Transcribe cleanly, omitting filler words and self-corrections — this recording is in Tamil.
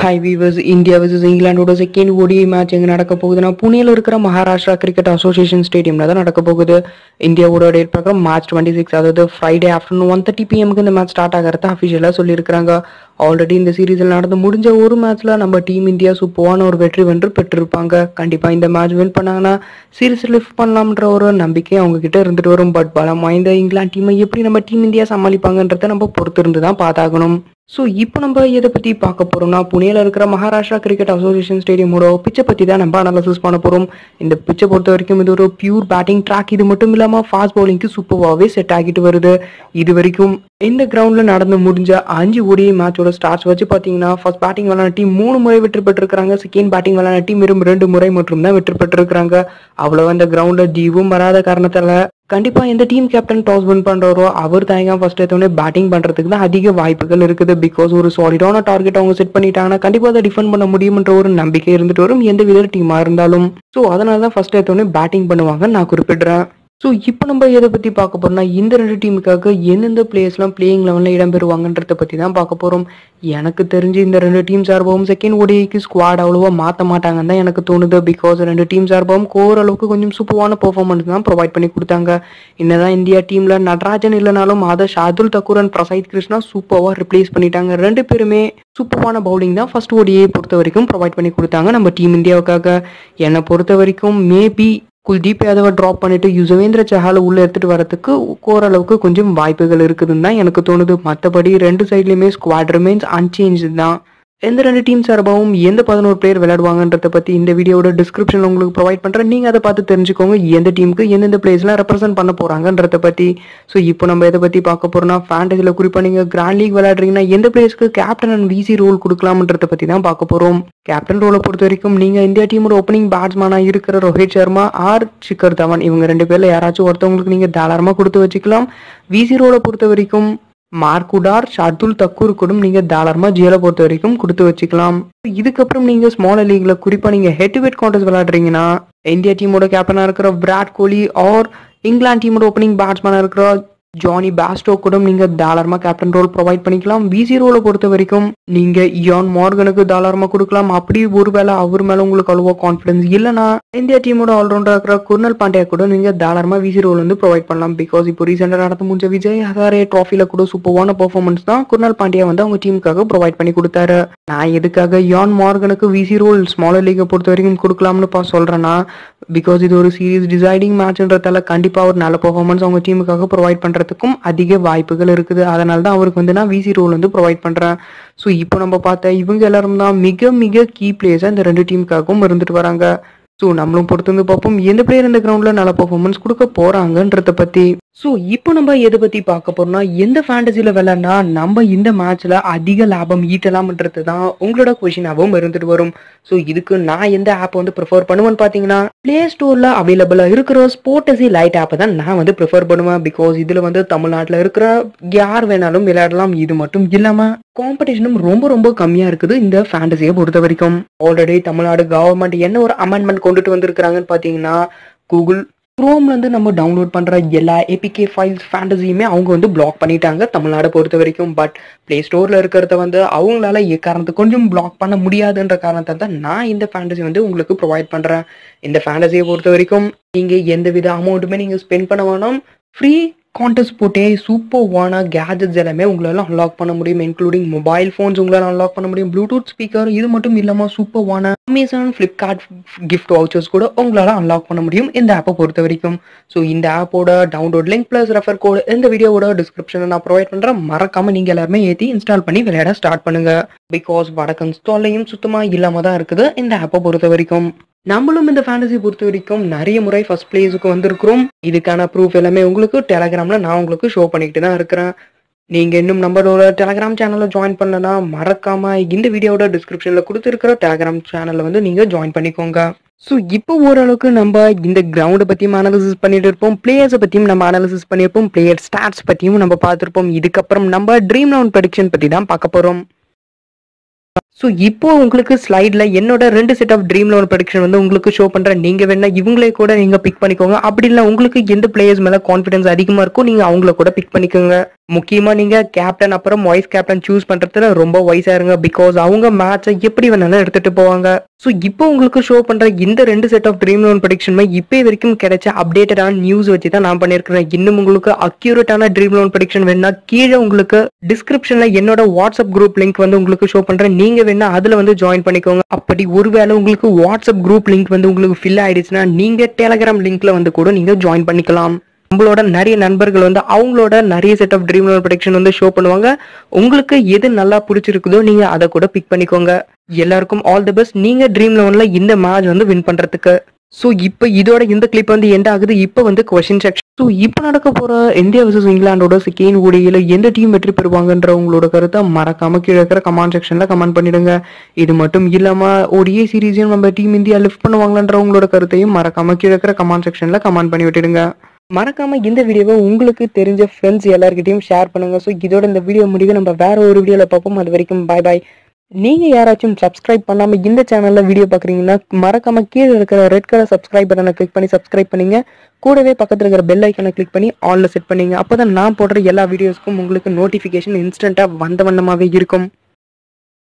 Hi viewers, India versus England ஓட செகண்ட் ODI மேட்ச் எங்க நடக்க போகுதுன்னா புனேல இருக்கிற மகாராஷ்டிரா கிரிக்கெட் அசோசியேஷன் ஸ்டேடியம்ல தான் நடக்க போகுது. இந்தியாவோட டேட் பிரகாரம் மார்ச் 26, அதாவது ஃப்ரைடே ஆஃப்டர்நூன் 1:30 PM இந்த மேட்ச் ஸ்டார்ட் ஆகிறத அஃபிஷியலா சொல்லியிருக்காங்க. ஆல்ரெடி இந்த சீரீஸில் நடந்து முடிஞ்ச ஒரு மேட்ச்ல நம்ம டீம் இந்தியா சூப்பரான ஒரு வெற்றி வென்று பெற்றிருப்பாங்க. கண்டிப்பா இந்த மேட்ச் வின் பண்ணாங்கன்னா சீரீஸ் லிஃப்ட் பண்ணலாம்ன்ற ஒரு நம்பிக்கை அவங்க கிட்ட இருந்துட்டு வரும். பட் பலம் வாய்ந்த இங்கிலாந்து டீமை எப்படி நம்ம டீம் இந்தியா சமாளிப்பாங்கன்றத நம்ம பொறுத்திருந்து தான் பார்த்தாகணும். ஸோ இப்போ நம்ம எதை பற்றி பார்க்க போகிறோம்னா புனேல இருக்கிற மகாராஷ்டிரா கிரிக்கெட் அசோசியேஷன் ஸ்டேடியமோட பிச்சை பற்றி தான் நம்ம அனாலிசிஸ் பண்ண போகிறோம். இந்த பிச்சை பொறுத்த வரைக்கும் இது ஒரு பியூர் பேட்டிங் ட்ராக். இது மட்டும் இல்லாமல் ஃபாஸ்ட் பவுலிங்க்கு சூப்பராகவே செட் ஆகிட்டு வருது. இது வரைக்கும் இந்த கிரவுண்டில் நடந்து முடிஞ்ச 5 ODI மேட்சோட ஸ்டார்ட்ஸ் வச்சு பார்த்தீங்கன்னா ஃபர்ஸ்ட் பேட்டிங் விளையாட டீம் 3 முறை வெற்றி பெற்றிருக்காங்க. செகண்ட் பேட்டிங் விளையாட டீம் வெறும் 2 முறை மட்டும் தான் வெற்றி பெற்றிருக்காங்க. அவ்வளோ இந்த கிரவுண்டில் ஜீவும் வராத காரணத்தால் கண்டிப்பா எந்த டீம் கேப்டன் டாஸ் வின் பண்றாரோ அவர் தாங்க ஃபர்ஸ்ட் எடுத்தோடனே பேட்டிங் பண்றதுக்கு தான் அதிக வாய்ப்புகள் இருக்குது. பிகாஸ் ஒரு சாலிடான டார்கெட் அவங்க செட் பண்ணிட்டாங்கன்னா கண்டிப்பா அதை டிஃபெண்ட் பண்ண முடியும்ன்ற ஒரு நம்பிக்கை இருந்துட்டு வரும் எந்த வித டீமா இருந்தாலும். ஸோ அதனால தான் ஃபர்ஸ்ட் எடுத்தோடனே பேட்டிங் பண்ணுவாங்க நான் குறிப்பிடுறேன். ஸோ இப்போ நம்ம எதை பற்றி பார்க்க போறோம்னா இந்த 2 டீமுக்காக எந்தெந்த பிளேயர்ஸ்லாம் பிளேயிங் லெவலில் இடம்பெறுவாங்கன்றத பற்றி தான் பார்க்க போகிறோம். எனக்கு தெரிஞ்சு இந்த 2 டீம் சார்பாகவும் செகண்ட் ODIக்கு ஸ்குவாட் அவ்வளோவா மாற்ற மாட்டாங்கன்னு தான் எனக்கு தோணுது. பிகாஸ் 2 டீம் சார்பாகவும் ஓரளவுக்கு கொஞ்சம் சூப்பரான பெர்ஃபார்மன்ஸ் தான் ப்ரொவைட் பண்ணி கொடுத்தாங்க. என்னதான் இந்தியா டீமில் நடராஜன் இல்லைனாலும் அதை ஷாதுல் தக்கூர் அண்ட் பிரசாத் கிருஷ்ணா சூப்பராக ரிப்ளேஸ் பண்ணிட்டாங்க. 2 பேருமே சூப்பரான பவுலிங் தான் ஃபர்ஸ்ட் ODI பொறுத்த வரைக்கும் ப்ரொவைட் பண்ணி கொடுத்தாங்க நம்ம டீம் இந்தியாவுக்காக. என்னை பொறுத்த வரைக்கும் மேபி குல்தீப் யாதவை ட்ராப் பண்ணிட்டு யுசவேந்திர சஹாலை உள்ள எடுத்துட்டு வரதுக்கு ஓரளவுக்கு கொஞ்சம் வாய்ப்புகள் இருக்குதுன்னு தான் எனக்கு தோணுது. மற்றபடி 2 சைட்லையுமே ஸ்குவாட் ரிமைன்ஸ் அன்சேஞ்சு தான். எந்த 2 டீம் சார்பாகவும் எந்த 11 பிளேயர் விளையாடுவாங்கன்றத பற்றி இந்த வீடியோட டிஸ்கிரிப்ஷனில் உங்களுக்கு ப்ரொவைட் பண்ணுறேன். நீங்கள் அதை பார்த்து தெரிஞ்சுக்கோங்க எந்த டீமுக்கு எந்தெந்த பிளேயர்ஸ்லாம் ரெப்ரசென்ட் பண்ண போகிறாங்கன்றத பற்றி. ஸோ இப்போ நம்ம எதை பற்றி பார்க்க போகிறோம்னா ஃபேண்டஸியில் குறிப்பாக நீங்கள் கிராண்ட் லீக் விளையாடுறீங்கன்னா எந்த பிளேயர்ஸ்க்கு கேப்டன் அண்ட் VC ரோல் கொடுக்கலாம்ன்றத பற்றி தான் பார்க்க போகிறோம். கேப்டன் ரோலை பொறுத்த வரைக்கும் நீங்கள் இந்தியா டீமோட ஓப்பனிங் பேட்ஸ்மேனாக இருக்கிற ரோஹித் சர்மா ஆர் ஷிகர் தவான் இவங்க 2 பேரில் யாராச்சும் ஒருத்தவங்களுக்கு நீங்கள் தாராளமாக கொடுத்து வச்சுக்கலாம். VC ரோலை பொறுத்த வரைக்கும் மார்க்குடார் ஷார்துல் தக்கூர் கூட நீங்க தாராளமா ஜியலை பொறுத்த வரைக்கும் கொடுத்து வச்சுக்கலாம். இதுக்கப்புறம் நீங்க ஸ்மால் லீக்ல குறிப்பா நீங்க ஹெட் டு ஹெட் கான்டெஸ்ட் விளையாடுறீங்கன்னா இந்தியா டீமோட கேப்டனா இருக்கிற விராட் கோலி ஆர் இங்கிலாந்து டீமோட ஓப்பனிங் பேட்ஸ்மேனா இருக்கிற ஜானி பாஸ்டோ கூட நீங்க தாராளமா கேப்டன் ரோல் ப்ரொவைட் பண்ணிக்கலாம். VC ரோலை பொறுத்த வரைக்கும் நீங்க இயான் மார்கனுக்கு தாராளமா கொடுக்கலாம். அப்படி ஒருவேளை அவர் மேல உங்களுக்கு அவ்வளவா கான்ஃபிடன்ஸ் இல்லைன்னா இந்தியா டீமோட ஆல்ரவுண்டர் இருக்கிற குர்னல் பாண்டியா கூட நீங்க தாராளமா VC ரோல் வந்து ப்ரொவைட் பண்ணலாம். பிகாஸ் இப்போ ரீசெண்டா நடந்து முடிஞ்ச விஜய் ஹசாரே ட்ராஃபில கூட சூப்பரான பெர்ஃபார்மன்ஸ் தான் குர்னல் பாண்டியா வந்து அவங்க டீமுக்காக ப்ரொவைட் பண்ணி கொடுத்தாரு. நான் எதுக்காக இயான் மார்கனுக்கு VC ரோல் ஸ்மாலர் லீகை பொறுத்த வரைக்கும் கொடுக்கலாம்னு சொல்றேன்னா பிகாஸ் இது ஒரு சீரீஸ் டிசைடிங் மேட்ச்ன்றதால கண்டிப்பா ஒரு நல்ல பெர்ஃபார்மன்ஸ் அவங்க டீமுக்காக ப்ரொவைட் பண்றதுக்கும் அதிக வாய்ப்புகள் இருக்குது. அதனால தான் அவருக்கு வந்து நான் VC ரோல் வந்து ப்ரொவைட் பண்றேன். ஸோ இப்போ நம்ம பார்த்த இவங்க எல்லாரும் தான் மிக மிக கீ பிளேயர்ஸா இந்த 2 டீமுக்காகவும் இருந்துட்டு வராங்க. ஸோ நம்மளும் பொறுத்து வந்து பார்ப்போம் எந்த பிளேயர் இந்த கிரவுண்ட்ல நல்ல பெர்ஃபார்மன்ஸ் கொடுக்க போறாங்கன்றத பத்தி. ஸோ இப்போ நம்ம எதை பத்தி பார்க்க போறோம்னா எந்த ஃபேண்டசியில விளையாடினா நம்ம இந்த மேட்ச்ல அதிக லாபம் ஈட்டலாம்ன்றது தான் உங்களோட கொஸ்டினாகவும் இருந்துட்டு வரும். ஸோ இதுக்கு நான் எந்த ஆப் வந்து ப்ரிஃபர் பண்ணுவேன்னு பார்த்தீங்கன்னா பிளே ஸ்டோர்ல அவைலபிளா இருக்கிற ஸ்போர்டசி லைட் ஆப்பை தான் நான் வந்து ப்ரிஃபர் பண்ணுவேன். பிகாஸ் இதுல வந்து தமிழ்நாட்டில் இருக்கிற யார் வேணாலும் விளையாடலாம். இது மட்டும் இல்லாம காம்படிஷனும் ரொம்ப ரொம்ப கம்மியா இருக்குது இந்த ஃபேண்டசியை பொறுத்த வரைக்கும். ஆல்ரெடி தமிழ்நாடு கவர்மெண்ட் என்ன ஒரு அமெண்ட்மெண்ட் கொண்டுட்டு வந்திருக்கிறாங்கன்னு பார்த்தீங்கன்னா கூகுள் குரோம்ல இருந்து நம்ம டவுன்லோட் பண்ற எல்லா APK ஃபைல்ஸ் ஃபேண்டசியுமே அவங்க வந்து பிளாக் பண்ணிட்டாங்க தமிழ்நாடு பொறுத்த வரைக்கும். பட் பிளே ஸ்டோர்ல இருக்கிறத வந்து அவங்களால காரணத்துக்கு கொஞ்சம் பிளாக் பண்ண முடியாதுன்ற காரணத்தை தான் நான் இந்த ஃபேண்டசி வந்து உங்களுக்கு ப்ரொவைட் பண்றேன். இந்த ஃபேண்டசியை பொறுத்த வரைக்கும் நீங்க எந்த வித அமௌண்ட்டுமே நீங்க ஸ்பெண்ட் பண்ண வேணாம். ஃப்ரீ கான்டெஸ்ட் போட்டே சூப்பர்வான கேஜெட்ஸ் எல்லாமே உங்களால அன்லாக் பண்ண முடியும். இன்க்ளூடிங் மொபைல் ஃபோன்ஸ் உங்களால அன்லாக் பண்ண முடியும், ப்ளூடூத் ஸ்பீக்கர். இது மட்டும் இல்லாமல் சூப்பர்வான அமேசான் ஃப்ளிப்கார்ட் கிஃப்ட் வவுச்சர்ஸ் கூட உங்களால அன்லாக் பண்ண முடியும் இந்த ஆப்பை பொறுத்த வரைக்கும். ஸோ இந்த ஆப்போட download link plus refer code இந்த வீடியோவோட டிஸ்கிரிப்ஷனில் நான் ப்ரொவைட் பண்ணுறேன். மறக்காம நீங்க எல்லாருமே ஏற்றி இன்ஸ்டால் பண்ணி விளையாட ஸ்டார்ட் பண்ணுங்க. பிகாஸ் வடக்கு இன்ஸ்டாலையும் சுத்தமா இல்லாம தான் இருக்குது இந்த ஆப்பை பொறுத்த வரைக்கும். நம்மளும் இந்த ஃபேண்டசி பொறுத்த வரைக்கும் நிறைய முறை ஃபர்ஸ்ட் பிளேஸுக்கு வந்திருக்கிறோம். இதுக்கான ப்ரூஃப் எல்லாமே உங்களுக்கு டெலகிராம்ல நான் உங்களுக்கு ஷோ பண்ணிக்கிட்டு தான் இருக்கிறேன். நீங்க இன்னும் நம்மளோட டெலகிராம் சேனல்ல ஜாயின் பண்ணலன்னா மறக்காம இந்த வீடியோட டிஸ்கிரிப்ஷன்ல கொடுத்துருக்கிற டெலகிராம் சேனல்ல வந்து நீங்க ஜாயின் பண்ணிக்கோங்க. ஸோ இப்போ ஓரளவுக்கு நம்ம இந்த கிரவுண்டை பற்றியும் அனாலிசிஸ் பண்ணிட்டு இருப்போம், பிளேயர்ஸை பற்றியும் நம்ம அனாலிசிஸ் பண்ணியிருப்போம், பிளேயர் ஸ்டாட்ஸ் பற்றியும் நம்ம பார்த்துருப்போம். இதுக்கப்புறம் நம்ம ட்ரீம் ரவுண்ட் ப்ரெடிக்ஷன் பற்றி தான் பார்க்க போகிறோம். ஸோ இப்போ உங்களுக்கு ஸ்லைடில் என்னோட 2 set of dream level prediction வந்து உங்களுக்கு ஷோ பண்ணுறேன். நீங்கள் வேணா இவங்களே கூட நீங்கள் பிக் பண்ணிக்கோங்க. அப்படி இல்லை உங்களுக்கு எந்த பிளேயர்ஸ் மேலே கான்ஃபிடன்ஸ் அதிகமாக இருக்கோ நீங்கள் அவங்கள கூட பிக் பண்ணிக்கோங்க. முக்கியமாக நீங்கள் கேப்டன் அப்புறம் வைஸ் கேப்டன் சூஸ் பண்ணுறதுல ரொம்ப வைஸாக இருங்க. பிகாஸ் அவங்க மேட்சை எப்படி வேணாலும் எடுத்துகிட்டு போவாங்க. ஸோ இப்போ உங்களுக்கு ஷோ பண்ணுற இந்த 2 செட் ஆஃப் ட்ரீம் லெவல் ப்ரெடிக்ஷனுமே இப்போ வரைக்கும் கிடைச்ச அப்டேட்டடான நியூஸ் வச்சு தான் நான் பண்ணியிருக்கிறேன். இன்னும் உங்களுக்கு அக்யூரேட்டான ட்ரீம் லெவல் ப்ரெடிக்ஷன் வேணா கீழே உங்களுக்கு டிஸ்கிரிப்ஷனில் என்னோட வாட்ஸ்அப் குரூப் லிங்க் வந்து உங்களுக்கு ஷோ பண்ணுறேன். நீங்கள் வேணா அதுல வந்து ஜாயின் பண்ணிக்கோங்க. அப்படி ஒருவேளை உங்களுக்கு வாட்ஸ்அப் குரூப் லிங்க் வந்து உங்களுக்கு ஃபில் ஆயிடுச்சுன்னா நீங்க டெலிகிராம் லிங்க்ல வந்து கூட நீங்க ஜாயின் பண்ணிக்கலாம். நம்மளோட நிறைய நண்பர்கள் வந்து அவங்களோட நிறைய set of dream level prediction வந்து ஷோ பண்ணுவாங்க. உங்களுக்கு எது நல்லா பிடிச்சிருக்குதோ நீங்க அதை கூட பிக் பண்ணிக்கோங்க. எல்லாருக்கும் ஆல் தி பெஸ்ட். நீங்க ட்ரீம் லெவல்ல இந்த மேட்ச் வந்து வின் பண்றதுக்கு. ஸோ இப்போ இதோட இந்த கிளிப் வந்து எண்ட் ஆகுது. இப்போ வந்து கொஸ்டின் செக்ஷன். ஸோ இப்போ நடக்க போற இந்தியா வர்சஸ் இங்கிலாண்டோட செகண்ட் ஓடிஐல எந்த டீம் வெற்றி பெறுவாங்கன்ற உங்களோட கருத்தை மறக்காம கீழே இருக்கிற கமெண்ட் செக்ஷன்ல கமெண்ட் பண்ணிடுங்க. இது மட்டும் இல்லாம ஓடிஐ சீரீஸையும் நம்ம டீம் இந்தியா லிஃப்ட் பண்ணுவாங்கன்ற உங்களோட கருத்தையும் மறக்காம கீழே இருக்கிற கமெண்ட் செக்ஷன்ல கமெண்ட் பண்ணி விட்டுடுங்க. மறக்காம இந்த வீடியோவை உங்களுக்கு தெரிஞ்ச ஃப்ரெண்ட்ஸ் எல்லார்கிட்டையும் ஷேர் பண்ணுங்க. ஸோ இதோட இந்த வீடியோ முடிவு நம்ம வேற ஒரு வீடியோல பார்ப்போம். அது வரைக்கும் பாய் பாய். நீங்க யாராச்சும் சப்ஸ்கிரைப் பண்ணாம இந்த சேனல்ல வீடியோ பாக்குறீங்கன்னா மறக்காம கீழே இருக்கிற ரெட் கலர் சப்ஸ்கிரைப் பட்டனை கிளிக் பண்ணி சப்ஸ்கிரைப் பண்ணீங்க. கூடவே பக்கத்துல இருக்கிற பெல் ஐக்கனை கிளிக் பண்ணி ஆல்ல செட் பண்ணீங்க. அப்பதான் நான் போடுற எல்லா வீடியோஸ்க்கும் உங்களுக்கு நோட்டிபிகேஷன் இன்ஸ்டன்டா வந்த வண்ணமாவே இருக்கும்.